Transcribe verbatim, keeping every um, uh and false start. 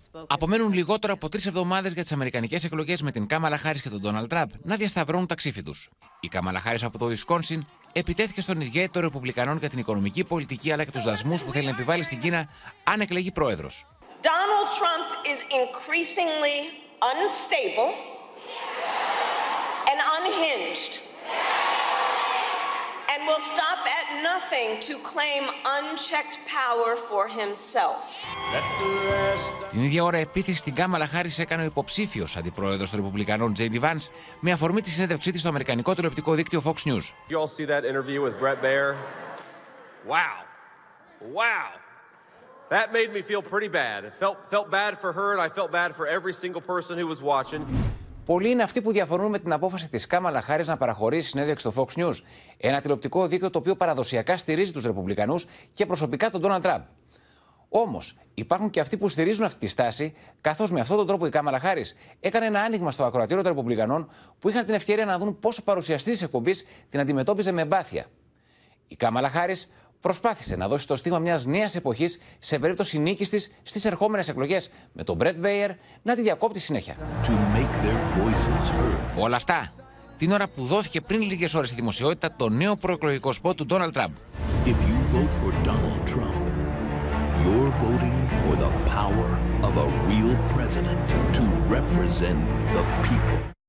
Απομένουν λιγότερο από τρεις εβδομάδες για τις αμερικανικές εκλογές με την Κάμαλα Χάρις και τον Ντόναλντ Τραμπ να διασταυρώνουν τα ξύφη τους. Η Κάμαλα Χάρις από το Ουισκόνσιν επιτέθηκε στον ηγέτη των Ρεπουμπλικανών για την οικονομική πολιτική αλλά και τους δασμούς που θέλει να επιβάλλει στην Κίνα αν εκλεγεί πρόεδρος. Donald Trump is increasingly unstable and unhinged and will stop at nothing to claim unchecked power for himself. Την ίδια ώρα επίθεση στην Κάμαλα Χάρις έκανε ο υποψήφιος αντιπρόεδρος των Ρεπουμπλικανών Τζέι Ντι Βάνς με αφορμή τη συνέντευξή της στο αμερικανικό τηλεοπτικό δίκτυο Fox News. You all see that interview with Bret Baier? Wow. Wow. That made me feel pretty bad. It felt felt bad for her and I felt bad for every single person who was watching. Πολλοί είναι αυτοί που διαφωνούν με την απόφαση της Κάμαλα Χάρις να παραχωρήσει συνέντευξη στο Fox News, ένα τηλεοπτικό δίκτυο το οποίο παραδοσιακά στηρίζει τους Ρεπουμπλικανούς και προσωπικά τον Ντόναλντ Τραμπ. Όμως, υπάρχουν και αυτοί που στηρίζουν αυτή τη στάση, καθώς με αυτόν τον τρόπο η Κάμαλα Χάρις έκανε ένα άνοιγμα στο ακροατήριο των Ρεπουμπλικανών που είχαν την ευκαιρία να δουν πόσο παρουσιαστής της εκπομπής την αντιμετώπιζε με εμπάθεια. Η Κάμαλα Χάρις προσπάθησε να δώσει το στίγμα μιας νέας εποχής σε περίπτωση νίκης της στις ερχόμενες εκλογές, με τον Μπρετ Μπέιερ να τη διακόπτει συνέχεια. Όλα αυτά την ώρα που δόθηκε πριν λίγες ώρες στη δημοσιότητα το νέο προεκλογικό σποτ του Ντόναλντ Τραμπ. You're voting for the power of a real president to represent the people.